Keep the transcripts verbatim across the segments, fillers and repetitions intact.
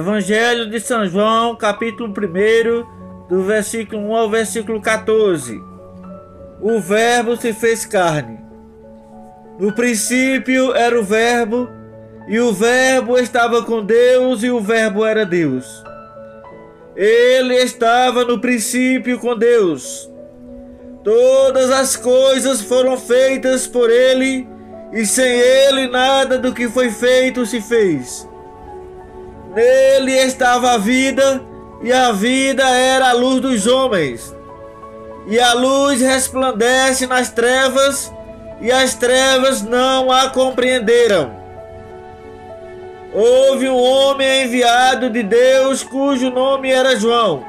Evangelho de São João, capítulo primeiro, do versículo um ao versículo quatorze. O Verbo se fez carne. No princípio era o Verbo, e o Verbo estava com Deus, e o Verbo era Deus. Ele estava no princípio com Deus. Todas as coisas foram feitas por ele, e sem ele nada do que foi feito se fez. Nele estava a vida, e a vida era a luz dos homens. E a luz resplandece nas trevas, e as trevas não a compreenderam. Houve um homem enviado de Deus, cujo nome era João.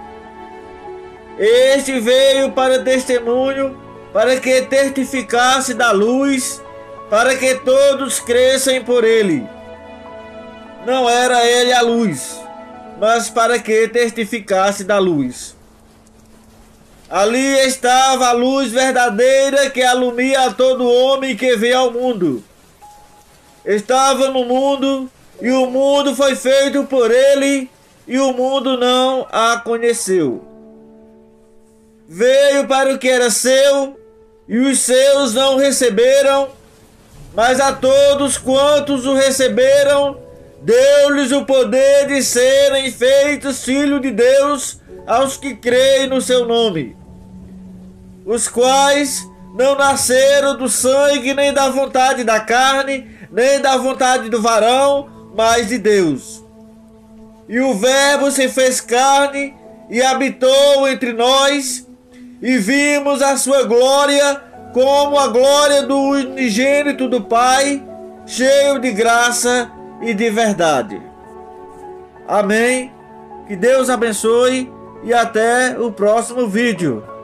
Este veio para testemunho, para que testificasse da luz, para que todos crescem por ele. Não era ele a luz, mas para que testificasse da luz. Ali estava a luz verdadeira que alumia a todo homem que vê ao mundo. Estava no mundo, e o mundo foi feito por ele, e o mundo não a conheceu. Veio para o que era seu, e os seus não o receberam, mas a todos quantos o receberam, deu-lhes o poder de serem feitos filhos de Deus aos que creem no seu nome, os quais não nasceram do sangue, nem da vontade da carne, nem da vontade do varão, mas de Deus. E o Verbo se fez carne e habitou entre nós, e vimos a sua glória como a glória do unigênito do Pai, cheio de graça e de verdade. Amém. Que Deus abençoe e até o próximo vídeo.